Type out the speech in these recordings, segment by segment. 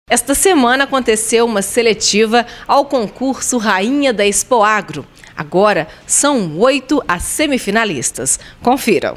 Esta semana aconteceu uma seletiva ao concurso Rainha da Expoagro. Agora são 8 as semifinalistas. Confiram.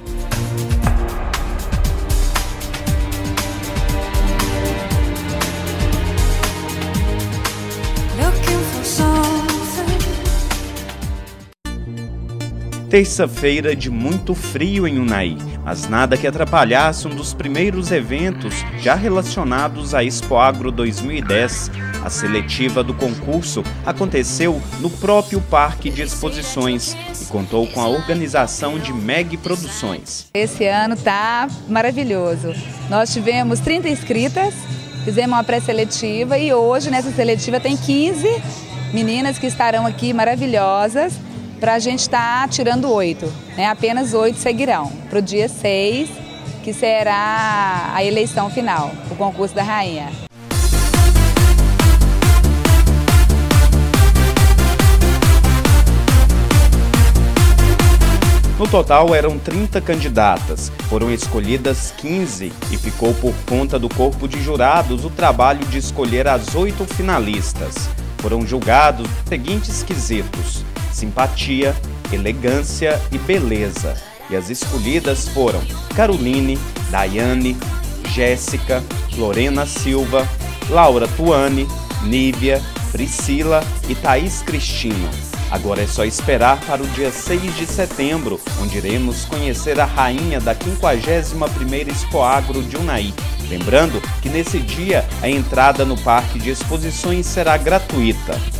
Terça-feira de muito frio em Unai, mas nada que atrapalhasse um dos primeiros eventos já relacionados à Expoagro 2010. A seletiva do concurso aconteceu no próprio Parque de Exposições e contou com a organização de MEG Produções. Esse ano tá maravilhoso. Nós tivemos 30 inscritas, fizemos uma pré-seletiva e hoje nessa seletiva tem 15 meninas que estarão aqui maravilhosas. Para a gente estar tirando 8, né? Apenas 8 seguirão para o dia 6, que será a eleição final, o concurso da rainha. No total eram 30 candidatas, foram escolhidas 15 e ficou por conta do corpo de jurados o trabalho de escolher as 8 finalistas. Foram julgados os seguintes quesitos: simpatia, elegância e beleza. E as escolhidas foram Caroline, Daiane, Jéssica, Lorena Silva, Laura Tuane, Nívia, Priscila e Thaís Cristina. Agora é só esperar para o dia 6 de setembro, onde iremos conhecer a rainha da 51ª Expoagro de Unai. Lembrando que nesse dia a entrada no Parque de Exposições será gratuita.